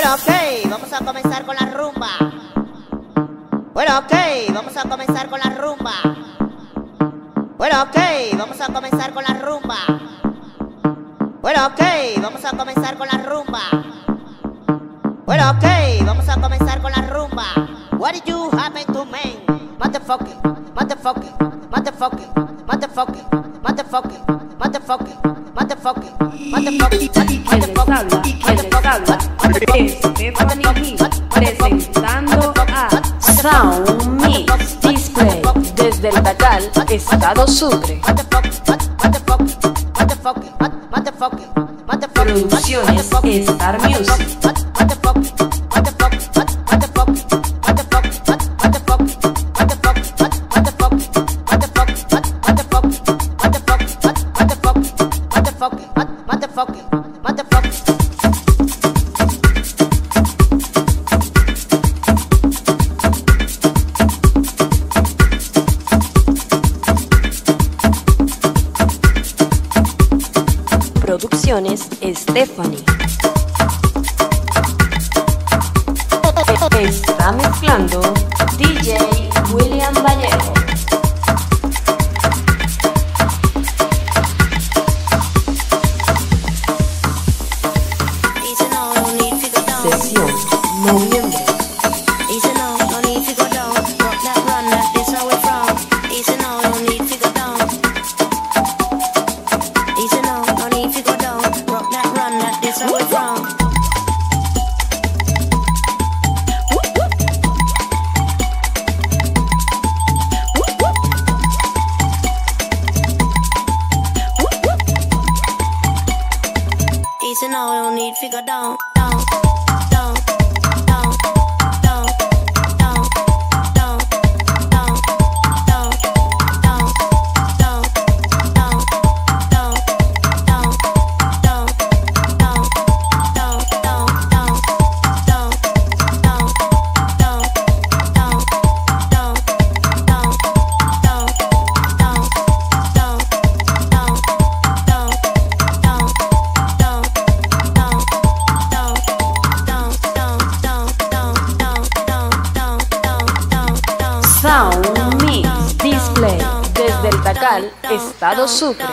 Bueno, ok, vamos a comenzar con la rumba. Bueno, ok, vamos a comenzar con la rumba. Bueno, ok, vamos a comenzar con la rumba. Bueno, ok, vamos a comenzar con la rumba. Bueno, ok, vamos a comenzar con la rumba. What did you happen to me? Motherfucker, motherfucker, motherfucker, motherfucker, motherfucker, motherfucker, motherfucker, motherfucker. Quien les habla es Stephanie Hill, presentando a Sound Mix Display desde el Dacal, Estado Sucre. Producciones Star Music. Producciones Stephanie. Está mezclando DJ William Vallejo. Sesión noviembre. Sound Mix Display desde el Dacal, Estado Sucre.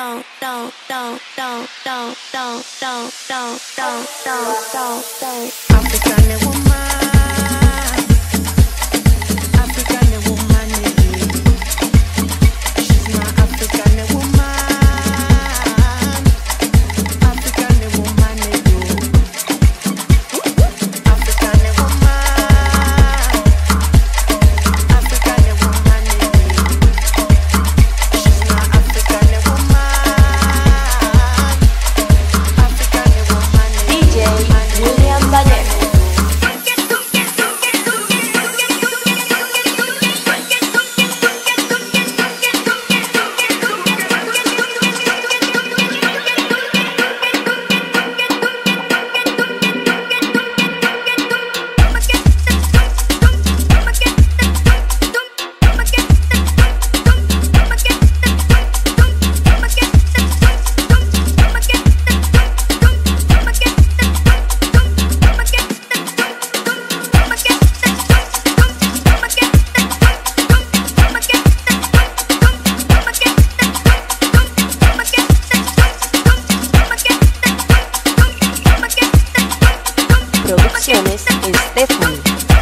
Producciones Stephanie.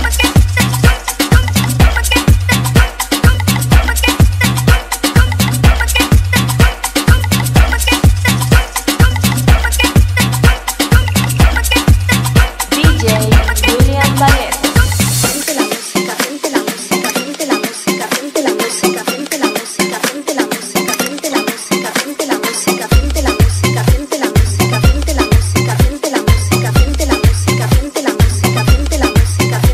DJ William Vallejo. Música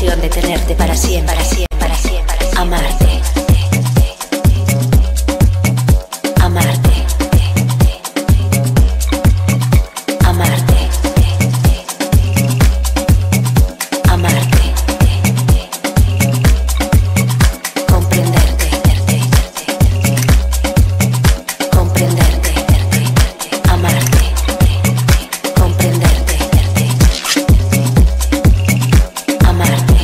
ilusión de tenerte para siempre, para siempre, para siempre, amarte. Amarte. Amarte. Amarte. Comprenderte. Comprenderte. Amarte. Comprenderte. Amarte.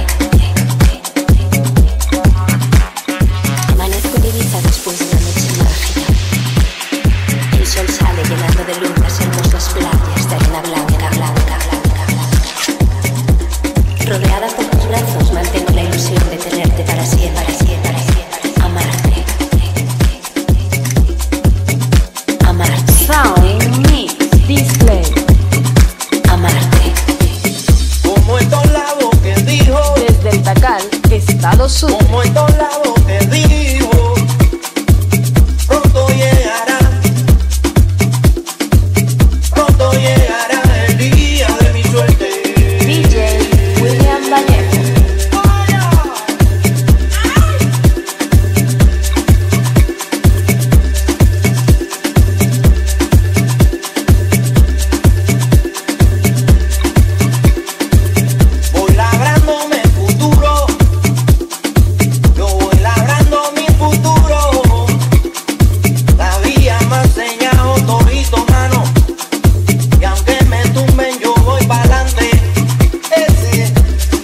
Amanezco de Ibiza después de una noche mágica. El sol sale llenando de luz las hermosas playas de arena blanca, blanca, blanca, blanca. Rodeada por tus brazos mantengo la ilusión de tenerte para siempre, para siempre, para siempre. Amarte. Amarte. Sound Mix Display. Amarte. Como estos labios que dijo, Desde el Tacal, Estado Sucre. como estos labios que dijo, pronto llegará el día de mi suerte. DJ William Vallejo. Voy labrándome el futuro, yo voy labrando mi futuro. La vida me ha enseñado todito, mano, y aunque me tumben yo voy pa'lante. Ese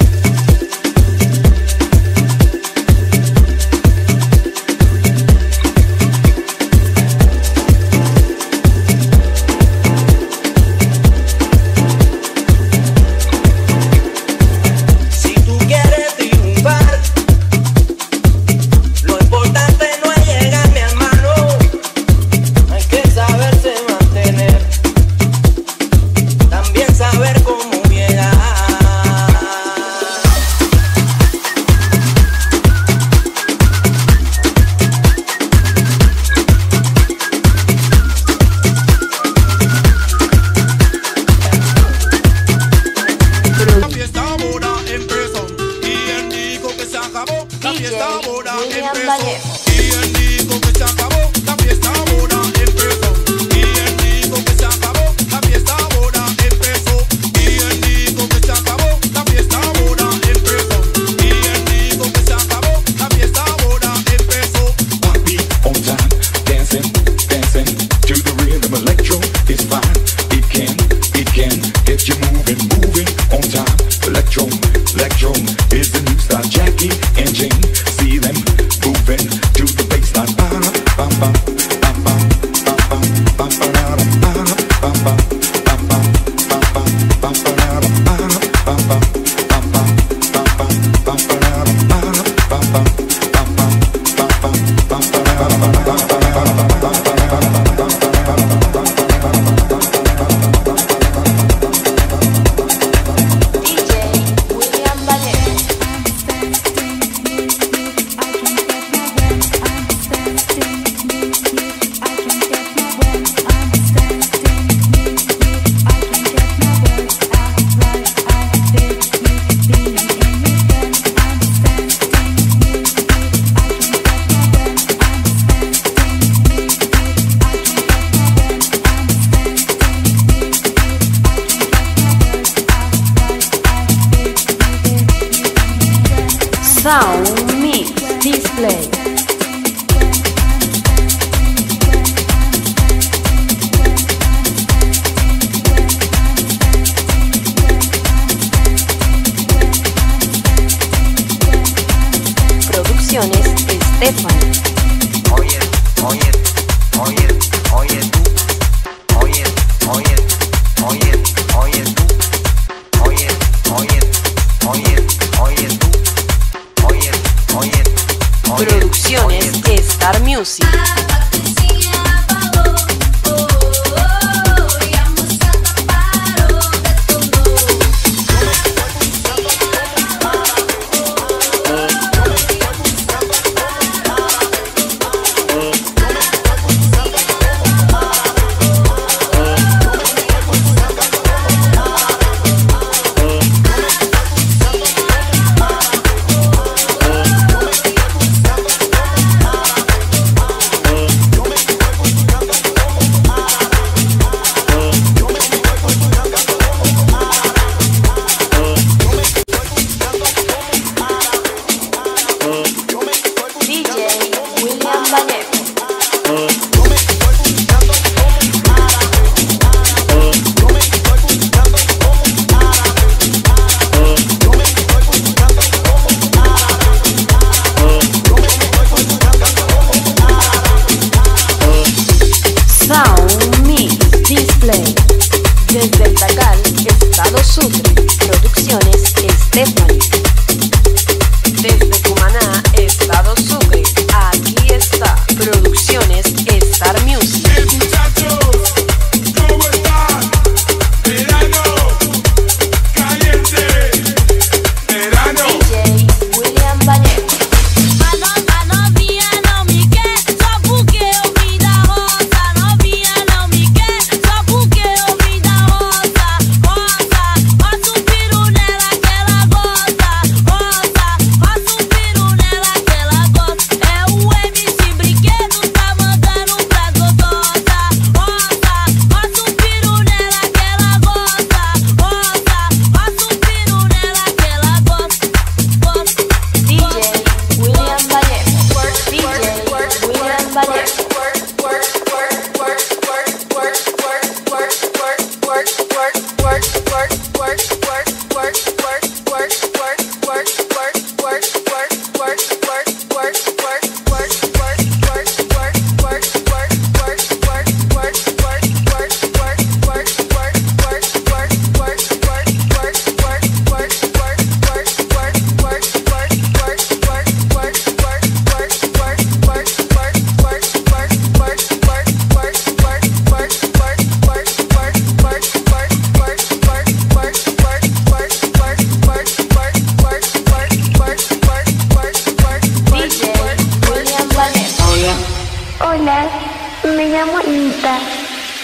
si tú quieres triunfar, lo importante no es llegar, mi hermano, hay que saberse mantener, también saber cómo llegar. La fiesta ahora empezó y él dijo que se acabó. La fiesta ahora William empezó Vallejo. y él dijo que se acabó. La fiesta ahora empezó y él dijo que se acabó. La fiesta ahora empezó y él dijo que se acabó. La fiesta ahora empezó y él dijo que se acabó. La fiesta ahora empezó. Party on time, dancing, dancing to the rhythm. Electro is fine. It can get you moving, moving on time. Electro is the new style. Jackie and Jane, see them moving to the baseline. Bam, bam, bam, bam, bam, bam, bam, bam, bam, bam, bam, bam, bam, bam, bam, bam. DJ William Vallejo. Sound Mix Display. Producciones Stephanie. Oye, oye, oye, oye tú, oye, oye, oye, oye tú, oye, oye, oye, oye tú, oye, oye, oye. Producciones Star Music.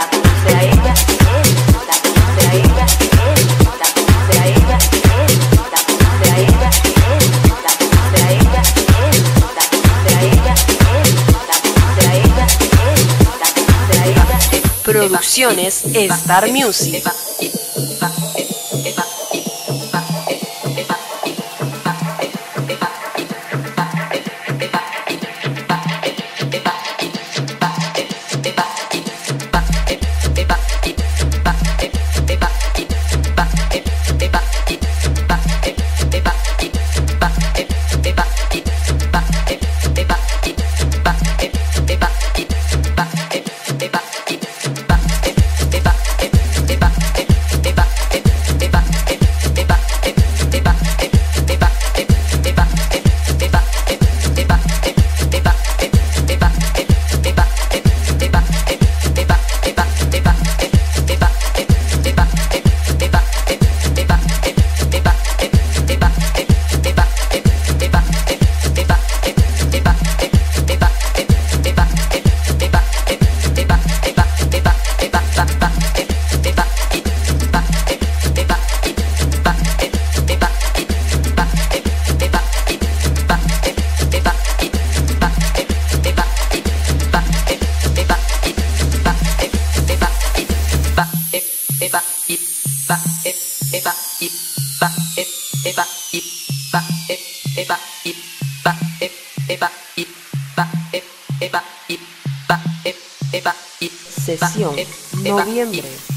la conoce a ella, él la conoce a ella, él la conoce a ella, él la conoce a ella, él la conoce a ella, él la conoce a ella, él la conoce a ella, él la conoce a ella. Producciones Star Music. Sesión Noviembre.